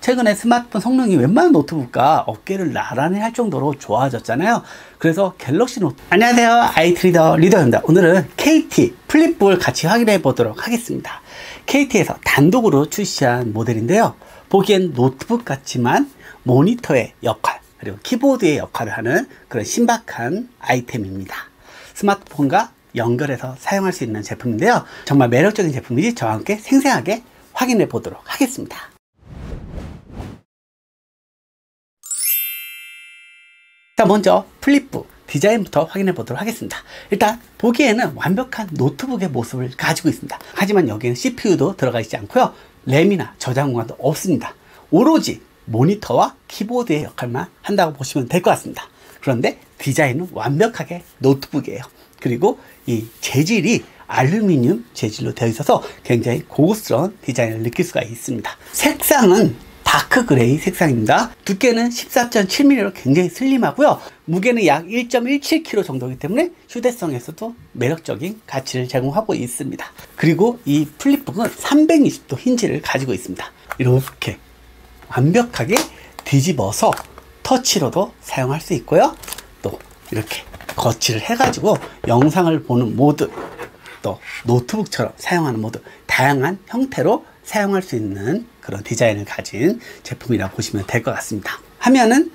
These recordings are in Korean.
최근에 스마트폰 성능이 웬만한 노트북과 어깨를 나란히 할 정도로 좋아졌잖아요. 그래서 갤럭시 노트. 안녕하세요, IT 리더입니다. 오늘은 KT 플립북을 같이 확인해 보도록 하겠습니다. KT에서 단독으로 출시한 모델인데요, 보기엔 노트북 같지만 모니터의 역할 그리고 키보드의 역할을 하는 그런 신박한 아이템입니다. 스마트폰과 연결해서 사용할 수 있는 제품인데요, 정말 매력적인 제품인지 저와 함께 생생하게 확인해 보도록 하겠습니다. 자, 먼저 플립북 디자인부터 확인해 보도록 하겠습니다. 일단 보기에는 완벽한 노트북의 모습을 가지고 있습니다. 하지만 여기는 CPU도 들어가 있지 않고요, 램이나 저장 공간도 없습니다. 오로지 모니터와 키보드의 역할만 한다고 보시면 될 것 같습니다. 그런데 디자인은 완벽하게 노트북이에요. 그리고 이 재질이 알루미늄 재질로 되어 있어서 굉장히 고급스러운 디자인을 느낄 수가 있습니다. 색상은 다크 그레이 색상입니다. 두께는 14.7mm로 굉장히 슬림하고요, 무게는 약 1.17kg 정도이기 때문에 휴대성에서도 매력적인 가치를 제공하고 있습니다. 그리고 이 플립북은 360도 힌지를 가지고 있습니다. 이렇게 완벽하게 뒤집어서 터치로도 사용할 수 있고요, 또 이렇게 거치를 해가지고 영상을 보는 모드, 또 노트북처럼 사용하는 모드, 다양한 형태로 사용할 수 있는 그런 디자인을 가진 제품이라고 보시면 될 것 같습니다. 화면은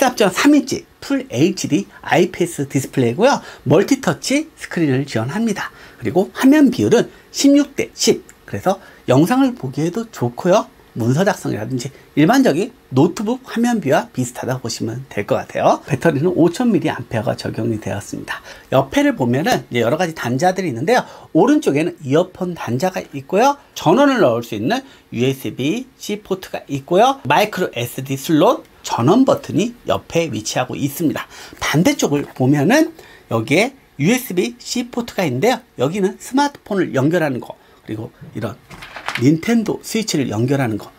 14.3인치 풀 HD IPS 디스플레이고요, 멀티터치 스크린을 지원합니다. 그리고 화면 비율은 16대 10, 그래서 영상을 보기에도 좋고요, 문서 작성이라든지 일반적인 노트북 화면비와 비슷하다고 보시면 될 것 같아요. 배터리는 5000mAh가 적용이 되었습니다. 옆에를 보면은 여러 가지 단자들이 있는데요, 오른쪽에는 이어폰 단자가 있고요, 전원을 넣을 수 있는 USB-C 포트가 있고요, 마이크로 SD 슬롯 전원 버튼이 옆에 위치하고 있습니다. 반대쪽을 보면은 여기에 USB-C 포트가 있는데요, 여기는 스마트폰을 연결하는 거, 그리고 이런 닌텐도 스위치를 연결하는 거,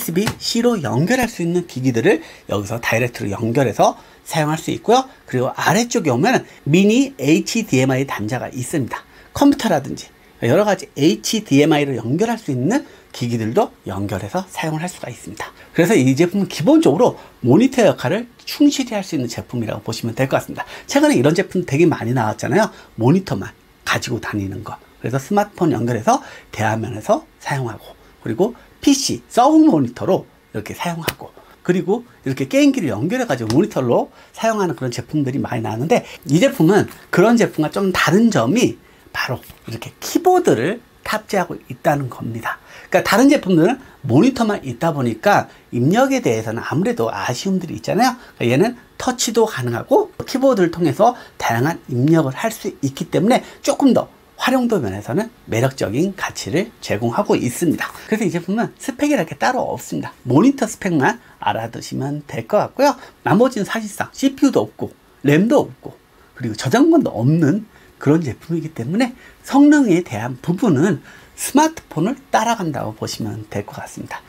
USB-C로 연결할 수 있는 기기들을 여기서 다이렉트로 연결해서 사용할 수 있고요. 그리고 아래쪽에 오면 미니 HDMI 단자가 있습니다. 컴퓨터라든지 여러가지 HDMI를 연결할 수 있는 기기들도 연결해서 사용을 할 수가 있습니다. 그래서 이 제품은 기본적으로 모니터 역할을 충실히 할 수 있는 제품이라고 보시면 될 것 같습니다. 최근에 이런 제품 되게 많이 나왔잖아요, 모니터만 가지고 다니는 거. 그래서 스마트폰 연결해서 대화면에서 사용하고, 그리고 PC 서브 모니터로 이렇게 사용하고, 그리고 이렇게 게임기를 연결해 가지고 모니터로 사용하는 그런 제품들이 많이 나왔는데, 이 제품은 그런 제품과 좀 다른 점이 바로 이렇게 키보드를 탑재하고 있다는 겁니다. 그러니까 다른 제품들은 모니터만 있다 보니까 입력에 대해서는 아무래도 아쉬움들이 있잖아요. 그러니까 얘는 터치도 가능하고 키보드를 통해서 다양한 입력을 할 수 있기 때문에 조금 더 활용도 면에서는 매력적인 가치를 제공하고 있습니다. 그래서 이 제품은 스펙이 이렇게 따로 없습니다. 모니터 스펙만 알아두시면 될 것 같고요, 나머지는 사실상 CPU도 없고 램도 없고 그리고 저장권도 없는 그런 제품이기 때문에 성능에 대한 부분은 스마트폰을 따라간다고 보시면 될 것 같습니다.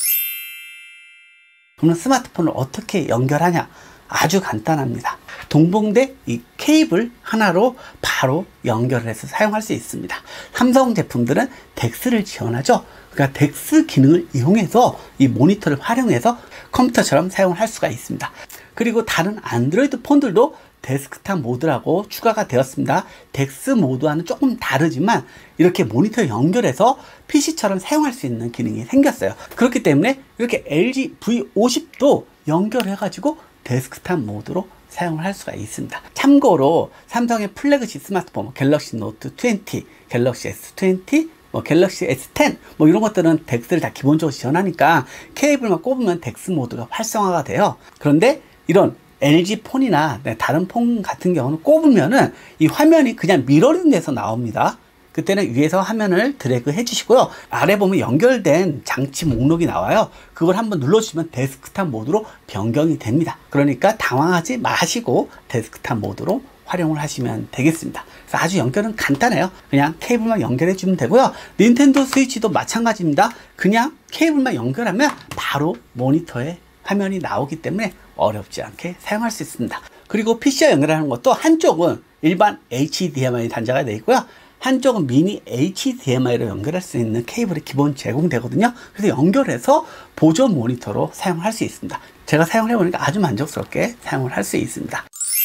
그러면 스마트폰을 어떻게 연결하냐? 아주 간단합니다. 동봉대 이 케이블 하나로 바로 연결해서 사용할 수 있습니다. 삼성 제품들은 덱스를 지원하죠. 그러니까 덱스 기능을 이용해서 이 모니터를 활용해서 컴퓨터처럼 사용을 할 수가 있습니다. 그리고 다른 안드로이드 폰들도 데스크탑 모드라고 추가가 되었습니다. 덱스 모드와는 조금 다르지만 이렇게 모니터 연결해서 PC처럼 사용할 수 있는 기능이 생겼어요. 그렇기 때문에 이렇게 LG V50도 연결해 가지고 데스크탑 모드로 사용을 할 수가 있습니다. 참고로 삼성의 플래그십 스마트폰 갤럭시 노트 20, 갤럭시 S20, 갤럭시 S10 이런 것들은 덱스를 다 기본적으로 지원하니까 케이블만 꼽으면 덱스 모드가 활성화가 돼요. 그런데 이런 LG 폰이나 다른 폰 같은 경우는 꼽으면은 이 화면이 그냥 미러링 돼서 나옵니다. 그때는 위에서 화면을 드래그 해주시고요, 아래 보면 연결된 장치 목록이 나와요. 그걸 한번 눌러주시면 데스크탑 모드로 변경이 됩니다. 그러니까 당황하지 마시고 데스크탑 모드로 활용을 하시면 되겠습니다. 그래서 아주 연결은 간단해요. 그냥 케이블만 연결해 주면 되고요, 닌텐도 스위치도 마찬가지입니다. 그냥 케이블만 연결하면 바로 모니터에 화면이 나오기 때문에 어렵지 않게 사용할 수 있습니다. 그리고 PC와 연결하는 것도 한쪽은 일반 HDMI 단자가 되어 있고요, 한쪽은 미니 HDMI로 연결할 수 있는 케이블이 기본 제공되거든요. 그래서 연결해서 보조 모니터로 사용할 수 있습니다. 제가 사용해 보니까 아주 만족스럽게 사용을 할 수 있습니다.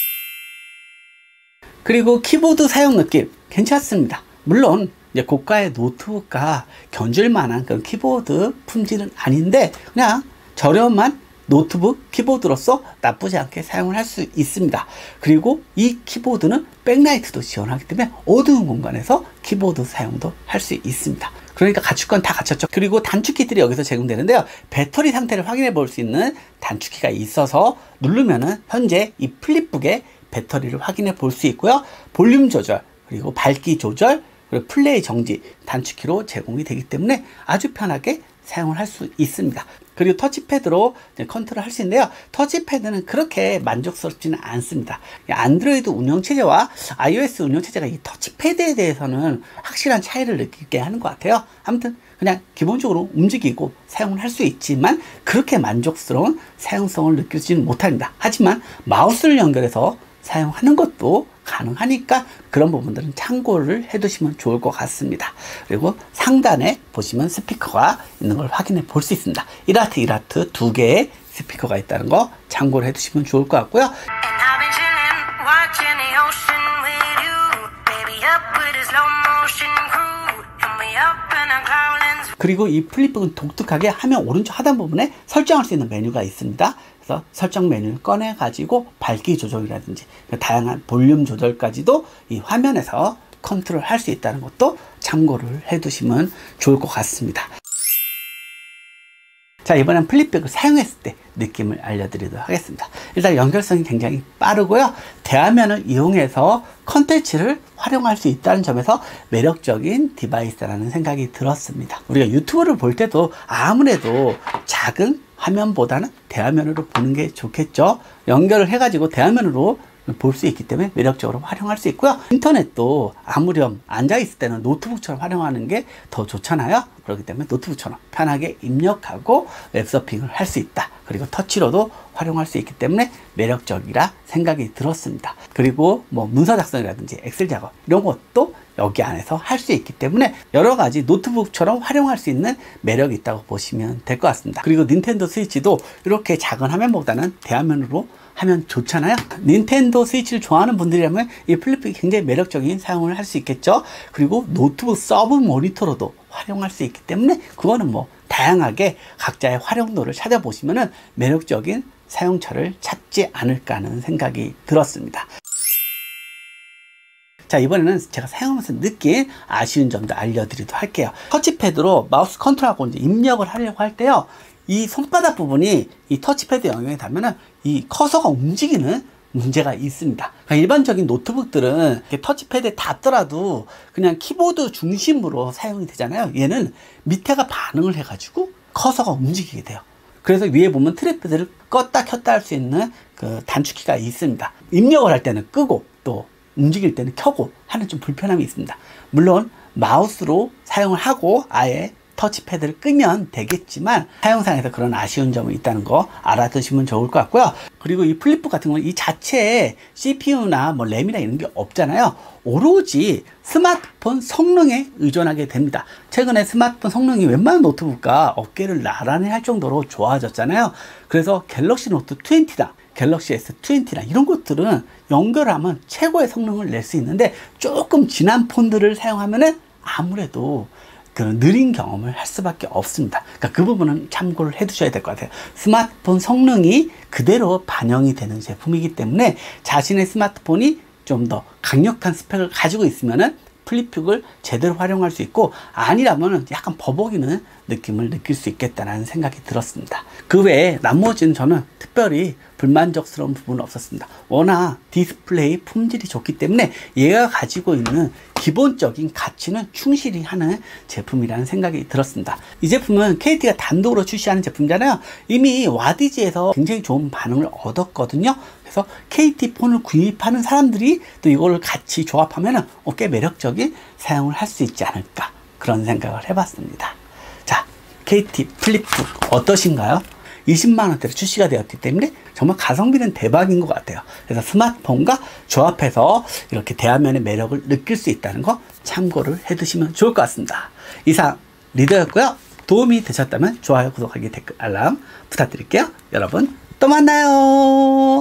그리고 키보드 사용 느낌 괜찮습니다. 물론 이제 고가의 노트북과 견줄 만한 그런 키보드 품질은 아닌데 그냥 저렴한 노트북 키보드로서 나쁘지 않게 사용을 할 수 있습니다. 그리고 이 키보드는 백라이트도 지원하기 때문에 어두운 공간에서 키보드 사용도 할 수 있습니다. 그러니까 갖출 건 다 갖췄죠. 그리고 단축키들이 여기서 제공되는데요. 배터리 상태를 확인해 볼 수 있는 단축키가 있어서 누르면은 현재 이 플립북의 배터리를 확인해 볼 수 있고요. 볼륨 조절, 그리고 밝기 조절, 그리고 플레이 정지 단축키로 제공이 되기 때문에 아주 편하게 사용을 할 수 있습니다. 그리고 터치패드로 컨트롤 할 수 있는데요. 터치패드는 그렇게 만족스럽지는 않습니다. 안드로이드 운영체제와 iOS 운영체제가 이 터치패드에 대해서는 확실한 차이를 느끼게 하는 것 같아요. 아무튼 그냥 기본적으로 움직이고 사용을 할 수 있지만 그렇게 만족스러운 사용성을 느끼지는 못합니다. 하지만 마우스를 연결해서 사용하는 것도 가능하니까 그런 부분들은 참고를 해 두시면 좋을 것 같습니다. 그리고 상단에 보시면 스피커가 있는 걸 확인해 볼 수 있습니다. 1와트, 1와트 두 개의 스피커가 있다는 거 참고를 해 두시면 좋을 것 같고요. 그리고 이 플립북은 독특하게 화면 오른쪽 하단 부분에 설정할 수 있는 메뉴가 있습니다. 그래서 설정 메뉴를 꺼내 가지고 밝기 조절이라든지 다양한 볼륨 조절까지도 이 화면에서 컨트롤 할 수 있다는 것도 참고를 해 두시면 좋을 것 같습니다. 자, 이번엔 플립북을 사용했을 때 느낌을 알려드리도록 하겠습니다. 일단 연결성이 굉장히 빠르고요. 대화면을 이용해서 컨텐츠를 활용할 수 있다는 점에서 매력적인 디바이스라는 생각이 들었습니다. 우리가 유튜브를 볼 때도 아무래도 작은 화면보다는 대화면으로 보는 게 좋겠죠. 연결을 해가지고 대화면으로 볼 수 있기 때문에 매력적으로 활용할 수 있고요. 인터넷도 아무렴 앉아있을 때는 노트북처럼 활용하는 게 더 좋잖아요. 그렇기 때문에 노트북처럼 편하게 입력하고 웹서핑을 할 수 있다. 그리고 터치로도 활용할 수 있기 때문에 매력적이라 생각이 들었습니다. 그리고 뭐 문서 작성이라든지 엑셀 작업 이런 것도 여기 안에서 할 수 있기 때문에 여러 가지 노트북처럼 활용할 수 있는 매력이 있다고 보시면 될 것 같습니다. 그리고 닌텐도 스위치도 이렇게 작은 화면보다는 대화면으로 하면 좋잖아요. 닌텐도 스위치를 좋아하는 분들이라면 이 플립북이 굉장히 매력적인 사용을 할 수 있겠죠. 그리고 노트북 서브 모니터로도 활용할 수 있기 때문에 그거는 뭐 다양하게 각자의 활용도를 찾아보시면은 매력적인 사용처를 찾지 않을까 하는 생각이 들었습니다. 자, 이번에는 제가 사용하면서 느낀 아쉬운 점도 알려드리도록 할게요. 터치패드로 마우스 컨트롤하고 이제 입력을 하려고 할 때요. 이 손바닥 부분이 이 터치패드 영역에 닿으면은 이 커서가 움직이는 문제가 있습니다. 그러니까 일반적인 노트북들은 터치패드에 닿더라도 그냥 키보드 중심으로 사용이 되잖아요. 얘는 밑에가 반응을 해가지고 커서가 움직이게 돼요. 그래서 위에 보면 트랙패드를 껐다 켰다 할 수 있는 그 단축키가 있습니다. 입력을 할 때는 끄고 또 움직일 때는 켜고 하는 좀 불편함이 있습니다. 물론 마우스로 사용을 하고 아예 터치패드를 끄면 되겠지만 사용상에서 그런 아쉬운 점이 있다는 거 알아두시면 좋을 것 같고요. 그리고 이 플립북 같은 경우는 이 자체에 CPU나 뭐 램이나 이런 게 없잖아요. 오로지 스마트폰 성능에 의존하게 됩니다. 최근에 스마트폰 성능이 웬만한 노트북과 어깨를 나란히 할 정도로 좋아졌잖아요. 그래서 갤럭시 노트 20다 갤럭시 S20나 이런 것들은 연결하면 최고의 성능을 낼 수 있는데 조금 진한 폰들을 사용하면은 아무래도 그 느린 경험을 할 수밖에 없습니다. 그러니까 그 부분은 참고를 해 두셔야 될 것 같아요. 스마트폰 성능이 그대로 반영이 되는 제품이기 때문에 자신의 스마트폰이 좀 더 강력한 스펙을 가지고 있으면은 플립북을 제대로 활용할 수 있고 아니라면 약간 버벅이는 느낌을 느낄 수 있겠다는 생각이 들었습니다. 그 외에 나머지는 저는 특별히 불만족스러운 부분은 없었습니다. 워낙 디스플레이 품질이 좋기 때문에 얘가 가지고 있는 기본적인 가치는 충실히 하는 제품이라는 생각이 들었습니다. 이 제품은 KT가 단독으로 출시하는 제품이잖아요. 이미 와디즈에서 굉장히 좋은 반응을 얻었거든요. 그래서 KT 폰을 구입하는 사람들이 또 이걸 같이 조합하면 꽤 매력적인 사용을 할 수 있지 않을까 그런 생각을 해봤습니다. 자, KT 플립북 어떠신가요? 20만원대로 출시가 되었기 때문에 정말 가성비는 대박인 것 같아요. 그래서 스마트폰과 조합해서 이렇게 대화면의 매력을 느낄 수 있다는 거 참고를 해두시면 좋을 것 같습니다. 이상 리더였고요. 도움이 되셨다면 좋아요, 구독하기, 댓글, 알람 부탁드릴게요. 여러분 또 만나요.